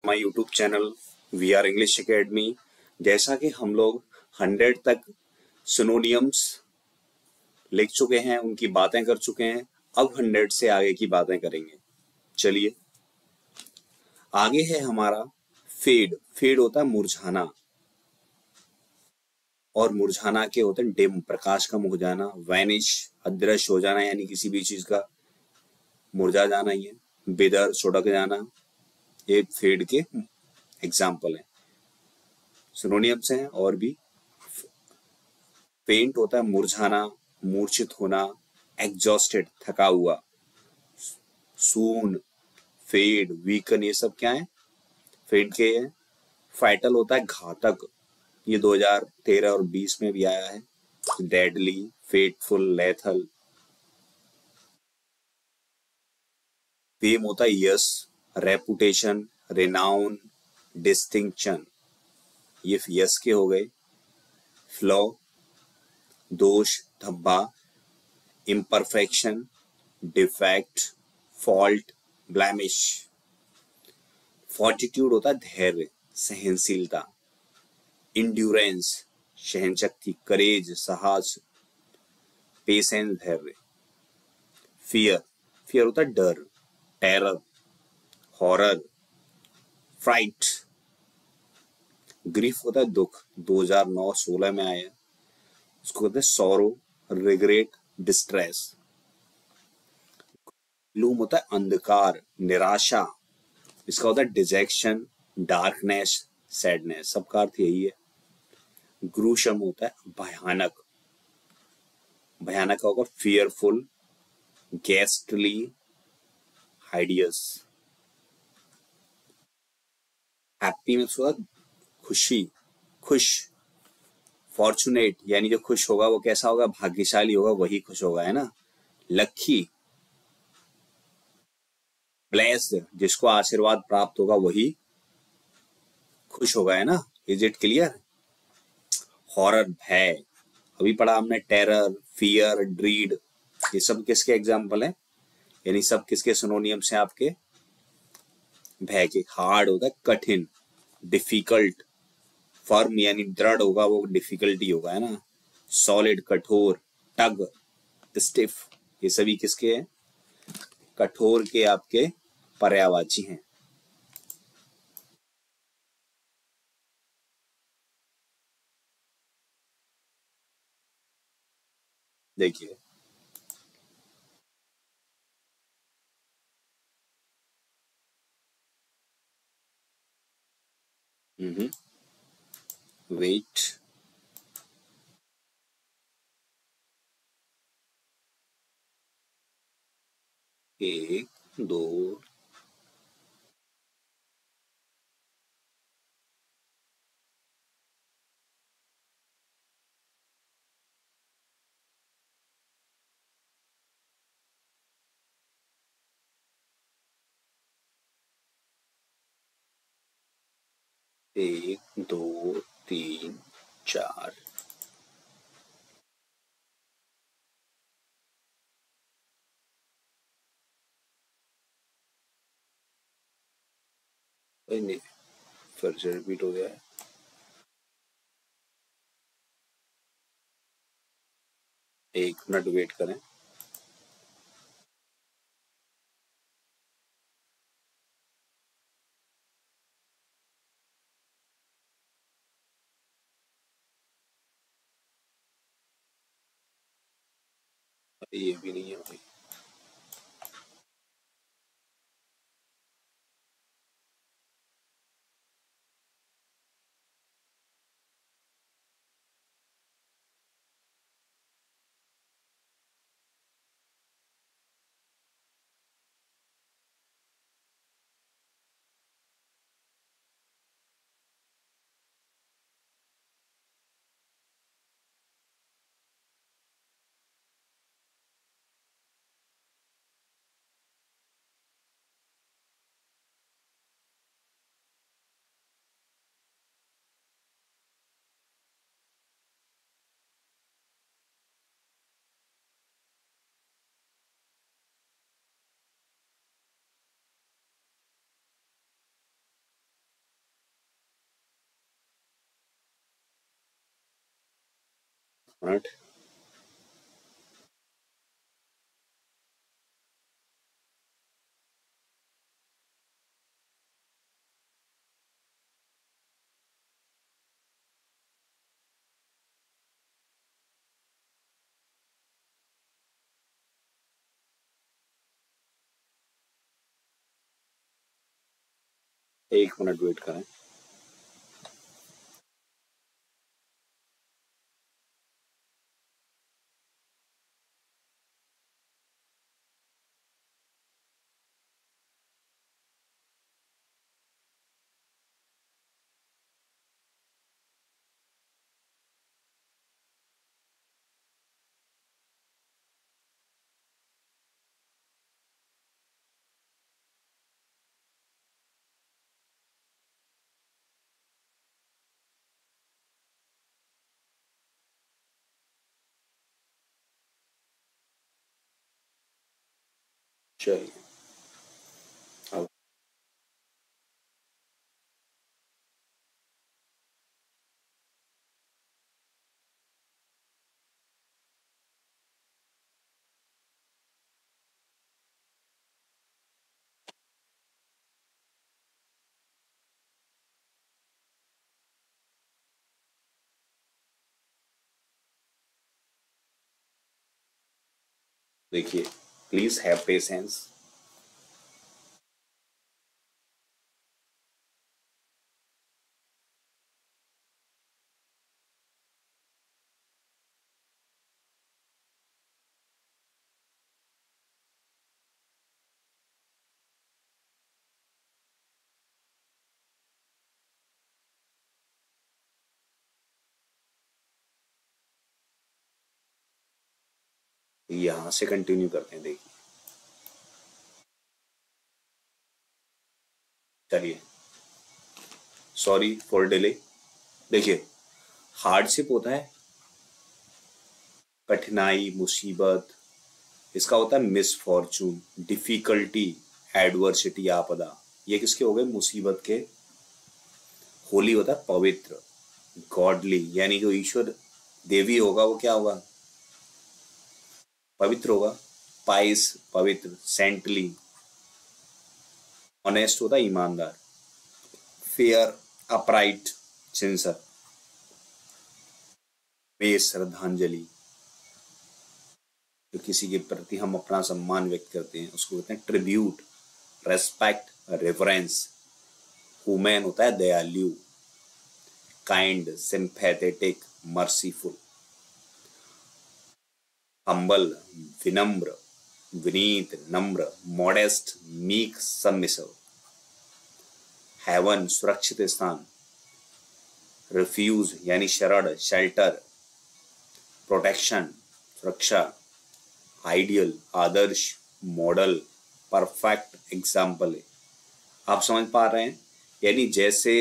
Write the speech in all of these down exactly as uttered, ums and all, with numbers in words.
My YouTube channel we are English academy. जैसा कि हम लोग हंड्रेड तक सिनोनियम्स लिख चुके हैं, उनकी बातें कर चुके हैं, अब हंड्रेड से आगे की बातें करेंगे। चलिए आगे है हमारा फेड। फेड होता है मुरझाना, और मुरझाना के होते हैं डिम, प्रकाश कम हो जाना। वैनिश, अदृश्य हो जाना, यानी किसी भी चीज का मुरझा जाना ही है। बिदर, सुड़क जाना, ये फेड के एग्जाम्पल है, सिनोनियम्स हैं। और भी फेंट होता है मुरझाना, मूर्छित होना, एग्जॉस्टेड, थका हुआ। सून, फेड, वीकन, ये सब क्या है, फेड के है। फाइटल होता है घातक, ये दो हज़ार तेरह और बीस में भी आया है। Deadly, fateful, lethal. फेम होता है यश, रेपुटेशन, रिनाउन, डिस्टिंक्शन, ये यश के हो गए। फ्लॉ, दोष, धब्बा, imperfection, defect, fault, blemish. Fortitude होता है धैर्य, सहनशीलता। इंड्योरेंस, सहन शक्ति। करेज, साहस। पेशेंस, धैर्य। फियर, फियर होता है डर, टेरर, हॉरर, फ्राइट। ग्रीफ होता है दुख, दो हज़ार नौ सोलह में आया, उसको कहते हैं सॉरो, रिग्रेट, डिस्ट्रेस। ग्लूम होता है अंधकार, निराशा, इसका होता है डिजेक्शन, डार्कनेस, सैडनेस, सबका अर्थ यही है। ग्रूशम होता है भयानक, भयानक होगा फियरफुल, गेस्टली, हाइडियस। हैप्पी में होगा खुशी, खुश। फॉर्चुनेट, यानी जो खुश होगा वो कैसा होगा, भाग्यशाली होगा, वही खुश होगा, है ना। लकी, ब्लेस्ड, जिसको आशीर्वाद प्राप्त होगा वही खुश होगा, है ना। Is it clear. हॉरर, भय, अभी पढ़ा हमने, टेरर, फियर, ड्रीड, ये सब किसके एग्जाम्पल हैं, यानी सब किसके सिनोनियम्स हैं आपके, भय के। हार्ड होता है कठिन, डिफिकल्ट, फर्म यानी दृढ़ होगा, वो डिफिकल्टी होगा, है ना। सॉलिड, कठोर, टग, स्टिफ, ये सभी किसके हैं, कठोर के आपके पर्यायवाची हैं। देखिए वेट, एक, दो, एक, दो, तीन, चार। नहीं, फिर से रिपीट हो गया है। एक मिनट वेट करें। ये भी नहीं है भाई। मिनट। एक मिनट वेट करें। चलिए अब देखिए, प्लीज हैव पेशेंस। यहां से कंटिन्यू करते हैं। देखिए, चलिए, सॉरी फॉर डिले। देखिए, हार्डशिप होता है कठिनाई, मुसीबत। इसका होता है मिसफॉर्चून, डिफिकल्टी, एडवर्सिटी, आपदा। ये किसके हो गए? मुसीबत के। होली होता है पवित्र, गॉडली, यानी जो ईश्वर देवी होगा वो क्या होगा? पवित्र होगा। पाइस पवित्र, सेंटली ऑनेस्ट होता है ईमानदार। Fair upright, sincere. वे श्रद्धांजलि, जो किसी के प्रति हम अपना सम्मान व्यक्त करते हैं उसको कहते हैं ट्रिब्यूट। Respect, reference. ह्यूमन होता है दयालु। Kind, sympathetic, merciful. हम्बल, विनम्र, विनीत, नम्र। Modest, meek, submissive. हेवन, सुरक्षित स्थान। रिफ्यूज यानी शरण, शेल्टर। प्रोटेक्शन, सुरक्षा। आइडियल, आदर्श, मॉडल, परफेक्ट, एग्जाम्पल है। आप समझ पा रहे हैं? यानी जैसे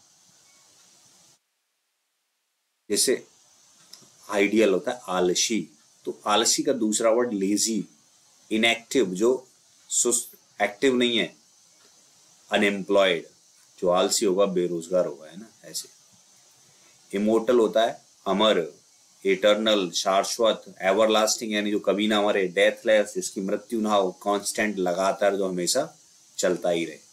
जैसे आइडियल होता है आलसी, तो आलसी का दूसरा वर्ड लेजी, इनएक्टिव, जो सुस्त, एक्टिव नहीं है। अनएम्प्लॉयड, जो आलसी होगा बेरोजगार होगा, है ना, ऐसे। इमोर्टल होता है अमर, इटर्नल, शाश्वत, एवरलास्टिंग, यानी जो कभी ना मरे। डेथलेस, जिसकी मृत्यु ना हो। कांस्टेंट, लगातार, जो हमेशा चलता ही रहे।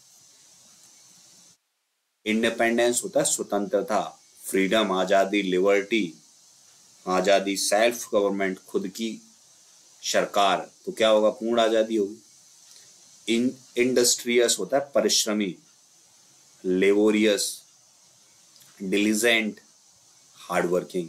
इंडिपेंडेंस होता है स्वतंत्रता, फ्रीडम, आजादी, लिबर्टी, आजादी। सेल्फ गवर्नमेंट, खुद की सरकार, तो क्या होगा? पूर्ण आजादी होगी। इन इंडस्ट्रियस होता है परिश्रमी, लेबोरियस, डिलीजेंट, हार्डवर्किंग।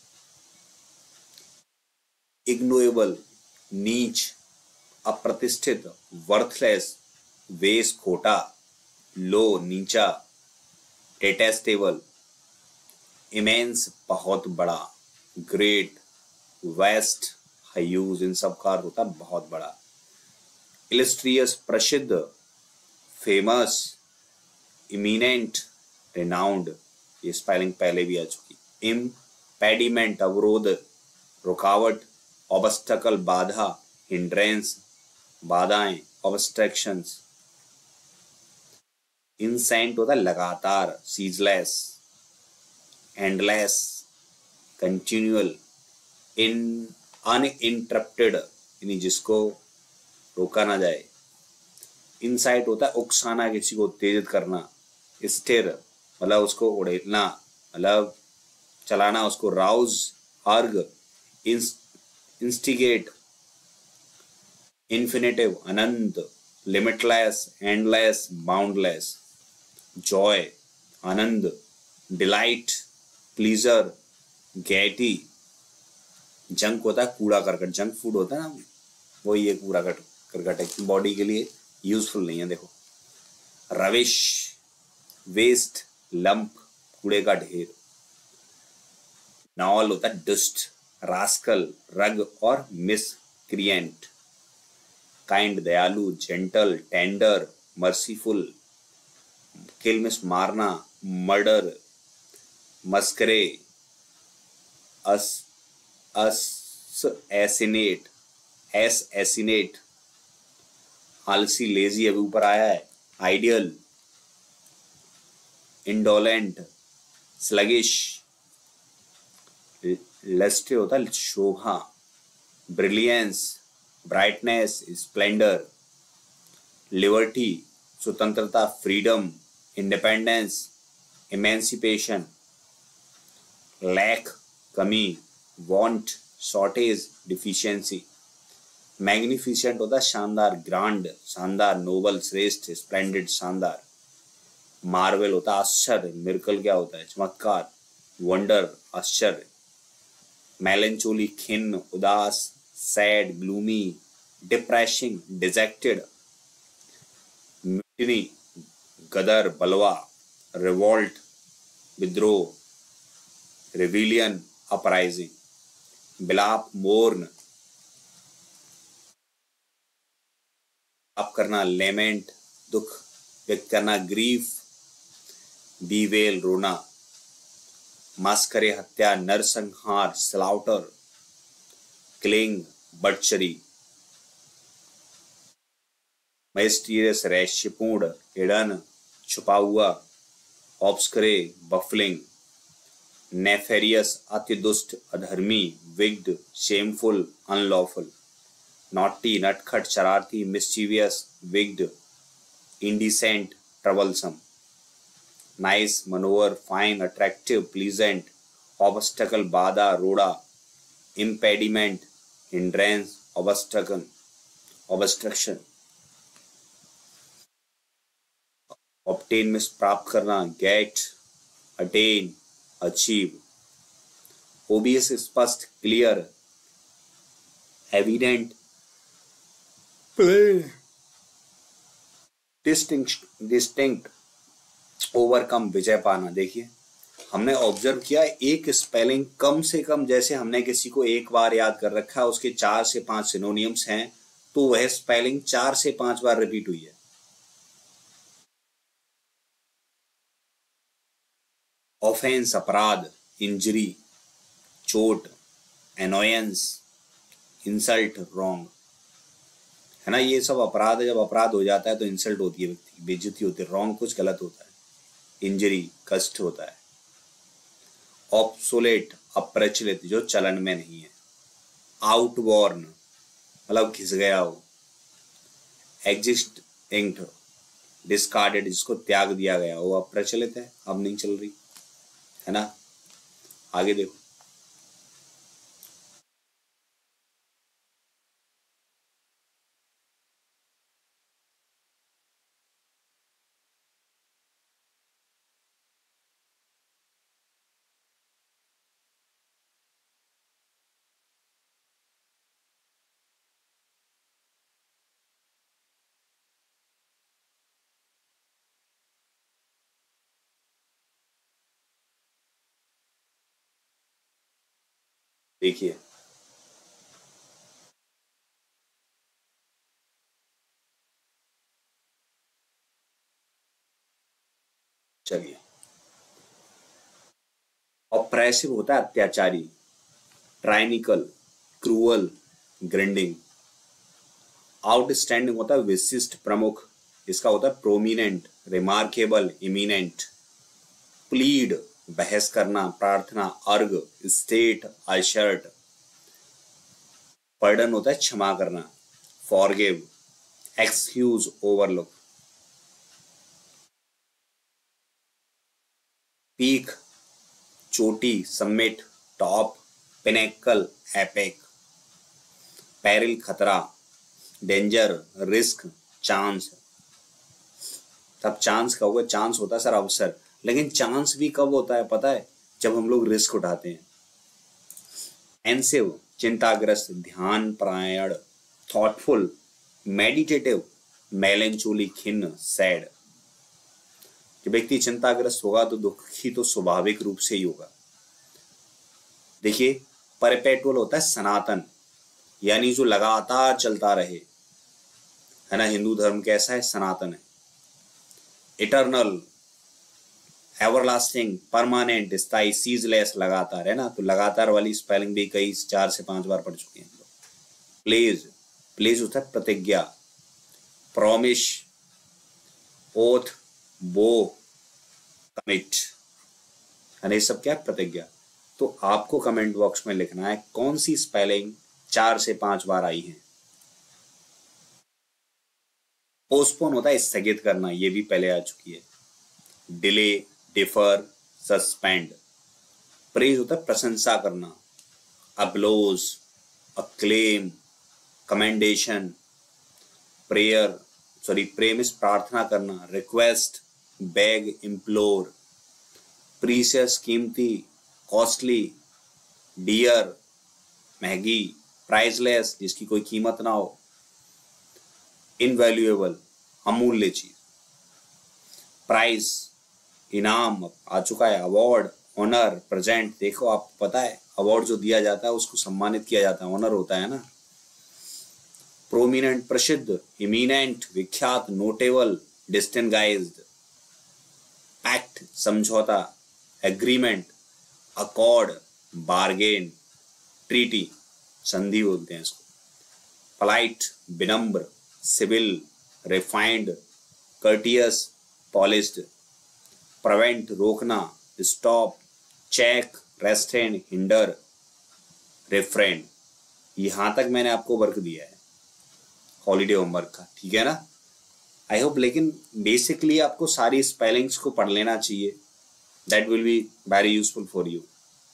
इग्नोएबल, नीच, अप्रतिष्ठित, वर्थलेस, वेस, खोटा। लो, नीचा, डिटेस्टेबल। इमेंस, बहुत बड़ा। ग्रेट, वेस्ट, ह्यूज, इन सब का अर्थ होता है बहुत बड़ा। इलिस्ट्रियस, प्रसिद्ध, फेमस, इमिनेंट, रिनाउंड। ये स्पेलिंग पहले भी आ चुकी। इम्पेडिमेंट, अवरोध, रुकावट। ऑब्स्टकल, बाधा, हिंड्रेंस, बाधाएं, ऑब्स्ट्रक्शंस। इंसेंट होता है लगातार, ceaseless, endless, continual, in uninterrupted, यानी जिसको रोका ना जाए। इनसाइट होता है उकसाना, किसी को उत्तेजित करना। स्टिर मतलब उसको उड़ेलना, मतलब चलाना उसको। राउज, अर्ग, इंस्टिगेट, इन्फिनेटिव, अनंत, लिमिटलेस, एंडलेस, बाउंडलेस। जॉय, आनंद, डिलाइट, प्लीजर, गैटी। जंक होता है कूड़ा करकट, जंक फूड होता है ना, वही ये कूड़ा करकट है, बॉडी के लिए यूजफुल नहीं है। देखो, रविश, वेस्ट, लंप, कूड़े का ढेर। नॉल होता है डस्ट, रास्कल, रग और मिसक्रिएंट। काइंड, दयालु, जेंटल, टेंडर, मर्सीफुल। किल मिस मारना, murder, massacre, as assassinate, assassinate. आलसी, लेजी अभी ऊपर आया है। Ideal, indolent, sluggish. लस्टे होता है शोभा। Brilliance, brightness, splendour. लिबर्टी, स्वतंत्रता, फ्रीडम, इंडिपेंडेंस, इमेंसिपेशन। लैक, कमी। Want, shortage, deficiency. मैग्निफिसेंट होता है शानदार, ग्रांड, शानदार, नोबल, श्रेष्ठ, स्प्लेंडेड, शानदार। मार्वेल होता है आश्चर्य। मिरेकल क्या होता है? चमत्कार, वंडर, आश्चर्य। मेलंचोली, खिन्न, उदास, sad, gloomy, depressing, dejected. Mutiny, गदर, बलवा। रिवोल्ट, विद्रोह। Rebellion, uprising. बिलाप, मोर्न, आप करना। लेमेंट, दुख व्यक्त करना। ग्रीफ, बीवेल, रोना। मास्करे, हत्या, नरसंहार, स्लाउटर। Killing, butchery. मैस्टीरियस, रहस्यपूर्ण, हिडन, छुपा हुआ। ऑब्सकरे, बफलिंग। नेफेरियस, अति दुष्ट, अधर्मी। विग्ड, शेमफुल, अनलॉफुल। नॉटी, नटखट, शरारती। Mischievous, wicked, indecent, troublesome. Nice, मनोवर, फाइन, अट्रैक्टिव, प्लीजेंट। ऑब्स्टकल, बाधा, रोड़ा। Impediment, hindrance, obstacle, obstruction. Obtain में प्राप्त करना। Get, attain, achieve. ओबियस, स्पष्ट, clear, evident, distinct, distinct, overcome, विजय पाना। देखिए, हमने ऑब्जर्व किया एक स्पेलिंग कम से कम, जैसे हमने किसी को एक बार याद कर रखा है, उसके चार से पांच सिनोनियम्स हैं, तो वह स्पेलिंग चार से पांच बार रिपीट हुई है। ऑफेंस, अपराध। इंजरी, चोट। एनोयंस, इंसल्ट, रॉन्ग, है ना। ये सब अपराध है। जब अपराध हो जाता है तो इंसल्ट होती है, व्यक्ति की बेइज्जती होती है। रॉन्ग कुछ गलत होता है। इंजरी, कष्ट होता है। ऑब्सोलेट, अप्रचलित, जो चलन में नहीं है। आउटवॉर्न मतलब घिस गया हो। एग्जिस्टिंक्ट, डिस्कार्डेड, जिसको त्याग दिया गया हो, अप्रचलित है, अब नहीं चल रही, है ना। आगे देखो, देखिए चलिए, ऑप्रेसिव होता है अत्याचारी। ट्राइनिकल, क्रूअल, ग्रिंडिंग। आउटस्टैंडिंग होता है विशिष्ट, प्रमुख, इसका होता है प्रोमिनेंट, रिमार्केबल, इमिनेंट। प्लीड, बहस करना, प्रार्थना, अर्ग, स्टेट, अशर्ट। पर्डन होता है क्षमा करना, फॉरगिव, एक्सक्यूज, ओवरलुक। पीक चोटी, summit, top, pinnacle, apex. Peril खतरा, डेंजर, रिस्क, चांस। तब चांस कब होगा? चांस होता है सर अवसर, लेकिन चांस भी कब होता है पता है? जब हम लोग रिस्क उठाते हैं। एंसिव चिंताग्रस्त, ध्यान परायण, थॉटफुल, मेडिटेटिव, मेलेंचोली, खिन्न, सैड। जब व्यक्ति चिंताग्रस्त होगा तो दुखी तो स्वाभाविक रूप से ही होगा। देखिए, परपेटुअल होता है सनातन, यानी जो लगातार चलता रहे, है ना। हिंदू धर्म कैसा है? सनातन है। इटर्नल, एवरलास्टिंग, परमानेंट, स्थायी, सीजलेस, लगातार, है ना। तो लगातार वाली स्पेलिंग भी कई चार से पांच बार पढ़ चुके हैं हम लोग। प्लेज, प्लेज होता है प्रतिज्ञा, प्रॉमिस, ओथ, बो, कमिट, है ना। ये सब क्या है? प्रतिज्ञा। तो आपको कमेंट बॉक्स में लिखना है कौन सी स्पेलिंग चार से पांच बार आई है। पोस्टपोन होता है स्थगित करना, ये भी पहले आ चुकी है। Delay, differ, suspend. प्रेज होता है प्रशंसा करना, applause, acclaim, commendation. Prayer sorry pray means प्रार्थना करना, रिक्वेस्ट, बेग, इम्प्लोर। प्रीशियस कीमती, कॉस्टली, डियर महंगी, प्राइसलेस जिसकी कोई कीमत ना हो, इनवैल्यूएबल अमूल्य चीज। प्राइज इनाम आ चुका है, अवार्ड, ऑनर, प्रेजेंट। देखो आपको पता है अवार्ड जो दिया जाता है उसको सम्मानित किया जाता है, ऑनर होता है ना। प्रोमिनेंट प्रसिद्ध, इमिनेंट विख्यात, नोटेबल डिस्टिंगाइज्ड। पैक्ट समझौता, एग्रीमेंट, अकॉर्ड बार्गेन, ट्रीटी संधि बोलते हैं इसको। पोलाइट विनम्र, civil refined, courteous polished. Prevent रोकना, stop, check, restrain, hinder, refrain. यहां तक मैंने आपको वर्क दिया है हॉलीडे होमवर्क का, ठीक है ना। आई होप, लेकिन बेसिकली आपको सारी स्पेलिंग्स को पढ़ लेना चाहिए, that will be very useful for you.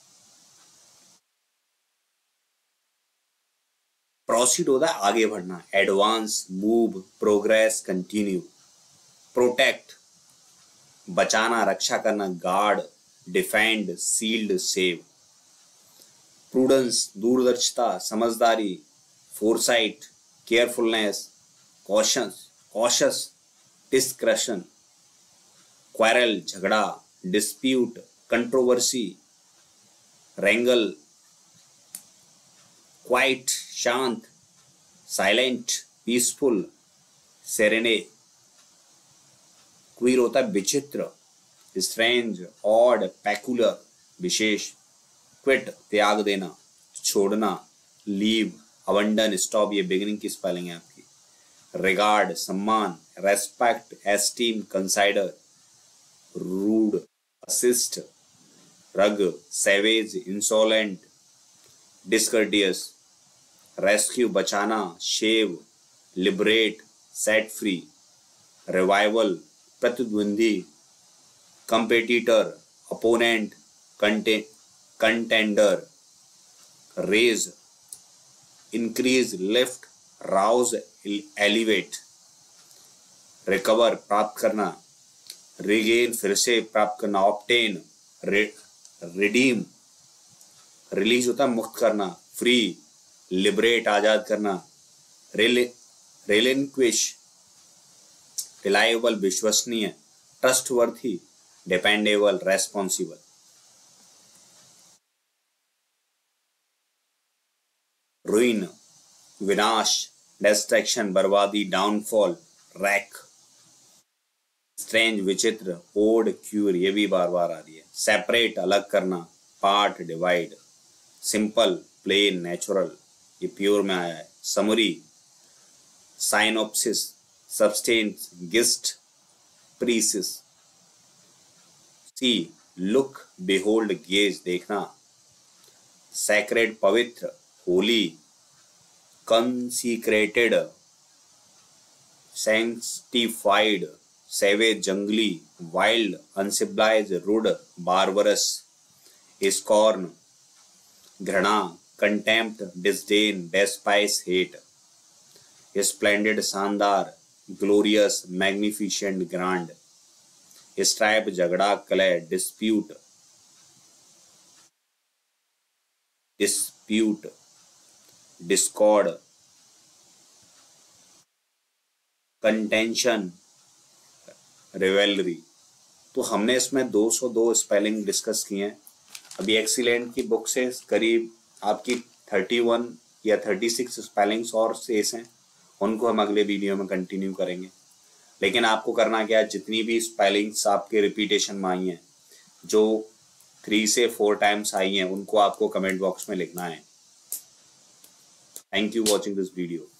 Proceed होता है आगे बढ़ना, advance, move, progress, continue. Protect बचाना, रक्षा करना, guard, defend, shield, save. Prudence दूरदर्शिता, समझदारी, foresight, carefulness, cautions cautious, discretion. Quarrel झगड़ा, डिस्प्यूट, कंट्रोवर्सी, रेंगल। क्वाइट शांत, साइलेंट, पीसफुल, सेरेने। क्वीर होता है विचित्र, स्ट्रेंज, ऑड, पेकुलर विशेष। क्विट त्याग देना, छोड़ना, लीव, अबंडन, स्टॉप। ये बिगिनिंग की स्पेलिंग है आपकी। रिगार्ड सम्मान, रेस्पेक्ट, एस्टीम, कंसाइडर। रूड असिस्ट, rug, savage, insolent, discourteous. Rescue बचाना, save, liberate, set free. Revival प्रतिद्वंदी, competitor, opponent, contender. Raise increase, lift, rouse, elevate. Recover प्राप्त करना, रिगेन फिर से प्राप्त करना, ऑब्टेन, रिडीम रिलीज होता है मुक्त करना, फ्री, लिबरेट आजाद करना, रिलिंक्विश रिलायबल विश्वसनीय, ट्रस्टवर्थी, डिपेंडेबल, रेस्पॉन्सिबल। रुइन विनाश, डिस्ट्रैक्शन बर्बादी, डाउनफॉल, रैक। स्ट्रेंज विचित्र, ओड, क्यूर, ये भी बार बार आ रही है। सेपरेट अलग करना, part divide. Simple plain natural, ये प्योर में आया है। Summary synopsis, substance, gist, precis. See look, behold, gaze देखना। सैक्रेड पवित्र, holy, consecrated, sanctified, savage, jungly, wild, uncivilized, rude, barbarous, scorn, घृणा, contempt, disdain, despise, hate, splendid, शानदार, glorious, magnificent, grand, stripe, झगड़ा, कलह, dispute, dispute, discord, contention, rivalry. तो हमने इसमें दो सौ दो स्पेलिंग डिस्कस किए हैं। अभी एक्सीलेंट की बुक से करीब आपकी इकतीस या छत्तीस स्पेलिंग्स और शेष हैं, उनको हम अगले वीडियो में कंटिन्यू करेंगे। लेकिन आपको करना क्या है, जितनी भी स्पेलिंग्स आपके रिपीटेशन में आई हैं, जो थ्री से फोर टाइम्स आई हैं, उनको आपको कमेंट बॉक्स में लिखना है। Thank you watching this video.